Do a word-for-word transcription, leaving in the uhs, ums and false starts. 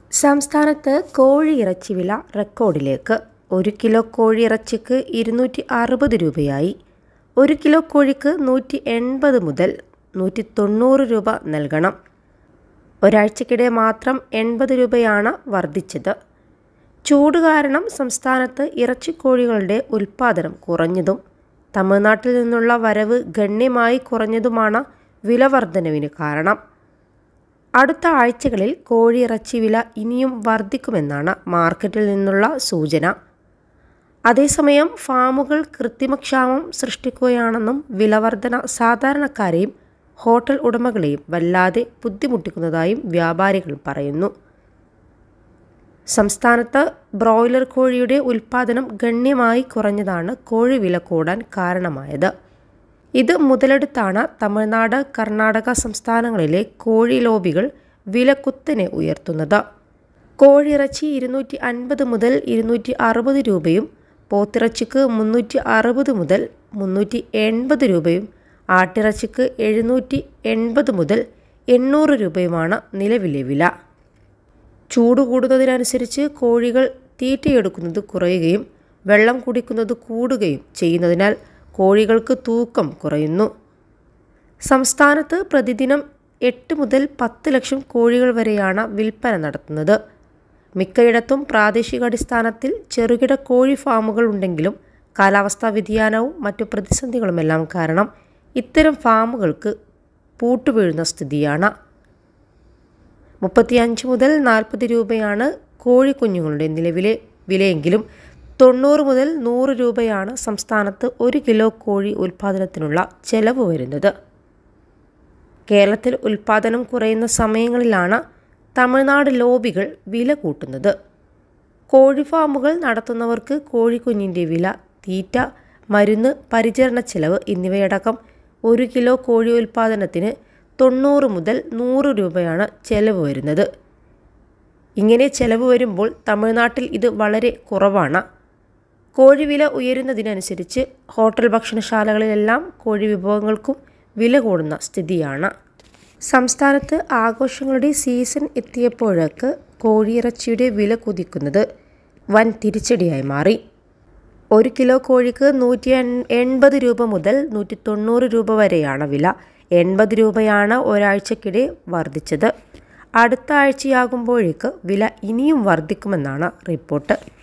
സംസ്ഥാനത്ത് കോഴിയിറച്ചി വില റെക്കോർഡിലേക്ക്. ഒരു കിലോ കോഴിയിറച്ചിക്ക് ഇരുന്നൂറ്റി അറുപത് രൂപയായി. ഒരു കിലോ കോഴിക്ക് നൂറ്റി എൺപത് മുതൽ നൂറ്റി തൊണ്ണൂറ് രൂപ നൽകണം. ഒരാഴ്ചക്കിടെ മാത്രം എൺപത് രൂപയാണ് വർദ്ധിച്ചത്. ചൂട് കാരണം സംസ്ഥാനത്ത് ഇറച്ചിക്കോഴികളുടെ ഉൽപ്പാദനം കുറഞ്ഞതും തമിഴ്നാട്ടിൽ നിന്നുള്ള വരവ് ഗണ്യമായി കുറഞ്ഞതുമാണ് വില വർധനവിന് കാരണം. അടുത്ത ആഴ്ചകളിൽ കോഴിയിറച്ചി വില ഇനിയും വർദ്ധിക്കുമെന്നാണ് മാർക്കറ്റിൽ നിന്നുള്ള സൂചന. അതേസമയം ഫാമുകൾ കൃത്രിമക്ഷാമം സൃഷ്ടിക്കുകയാണെന്നും വിലവർധന സാധാരണക്കാരെയും ഹോട്ടൽ ഉടമകളെയും വല്ലാതെ ബുദ്ധിമുട്ടിക്കുന്നതായും വ്യാപാരികൾ പറയുന്നു. സംസ്ഥാനത്ത് ബ്രോയിലർ കോഴിയുടെ ഉൽപ്പാദനം ഗണ്യമായി കുറഞ്ഞതാണ് കോഴി വില കൂടാൻ കാരണമായത്. ഇത് മുതലെടുത്താണ് തമിഴ്നാട്, കർണാടക സംസ്ഥാനങ്ങളിലെ കോഴി ലോബികൾ വില കുത്തനെ ഉയർത്തുന്നത്. കോഴിയിറച്ചി ഇരുന്നൂറ്റി അൻപത് മുതൽ ഇരുന്നൂറ്റി അറുപത് രൂപയും പോത്തിറച്ചിക്ക് മുന്നൂറ്റി അറുപത് മുതൽ മുന്നൂറ്റി എൺപത് രൂപയും ആട്ടിറച്ചിക്ക് എഴുന്നൂറ്റി എൺപത് മുതൽ എണ്ണൂറ് രൂപയുമാണ് നിലവിലെ വില. ചൂട് കൂടുന്നതിനനുസരിച്ച് കോഴികൾ തീറ്റയെടുക്കുന്നത് കുറയുകയും വെള്ളം കുടിക്കുന്നത് കൂടുകയും ചെയ്യുന്നതിനാൽ കോഴികൾക്ക് തൂക്കം കുറയുന്നു. സംസ്ഥാനത്ത് പ്രതിദിനം എട്ട് മുതൽ പത്ത് ലക്ഷം കോഴികൾ വരെയാണ് വിൽപ്പന നടത്തുന്നത്. മിക്കയിടത്തും പ്രാദേശികാടിസ്ഥാനത്തിൽ ചെറുകിട കോഴി ഫാമുകൾ ഉണ്ടെങ്കിലും കാലാവസ്ഥാ വ്യതിയാനവും മറ്റു പ്രതിസന്ധികളുമെല്ലാം കാരണം ഇത്തരം ഫാമുകൾക്ക് പൂട്ടുവീഴുന്ന സ്ഥിതിയാണ്. മുപ്പത്തിയഞ്ച് മുതൽ നാൽപ്പത് രൂപയാണ് കോഴിക്കുഞ്ഞുങ്ങളുടെ നിലവിലെ വിലയെങ്കിലും തൊണ്ണൂറ് മുതൽ നൂറ് രൂപയാണ് സംസ്ഥാനത്ത് ഒരു കിലോ കോഴി ഉൽപ്പാദനത്തിനുള്ള ചെലവ് വരുന്നത്. കേരളത്തിൽ ഉൽപ്പാദനം കുറയുന്ന സമയങ്ങളിലാണ് തമിഴ്നാട് ലോബികൾ വില കൂട്ടുന്നത്. കോഴി ഫാമുകൾ നടത്തുന്നവർക്ക് കോഴിക്കുഞ്ഞിൻ്റെ വില, തീറ്റ, മരുന്ന്, പരിചരണ ചെലവ് എന്നിവയടക്കം ഒരു കിലോ കോഴി ഉൽപ്പാദനത്തിന് തൊണ്ണൂറ് മുതൽ നൂറ് രൂപയാണ് ചെലവ് വരുന്നത്. ഇങ്ങനെ ചെലവ് വരുമ്പോൾ തമിഴ്നാട്ടിൽ ഇത് വളരെ കുറവാണ്. കോഴി വില ഉയരുന്നതിനനുസരിച്ച് ഹോട്ടൽ ഭക്ഷണശാലകളിലെല്ലാം കോഴി വിഭവങ്ങൾക്കും വില കൂടുന്ന സ്ഥിതിയാണ്. സംസ്ഥാനത്ത് ആഘോഷങ്ങളുടെ സീസൺ എത്തിയപ്പോഴേക്ക് കോഴിയിറച്ചിയുടെ വില കുതിക്കുന്നത് വൻ തിരിച്ചടിയായി മാറി. ഒരു കിലോ കോഴിക്ക് നൂറ്റി എൺപത് രൂപ മുതൽ നൂറ്റി തൊണ്ണൂറ് രൂപ വരെയാണ് വില. എൺപത് രൂപയാണ് ഒരാഴ്ചക്കിടെ വർദ്ധിച്ചത്. അടുത്ത ആഴ്ചയാകുമ്പോഴേക്ക് വില ഇനിയും വർദ്ധിക്കുമെന്നാണ് റിപ്പോർട്ട്.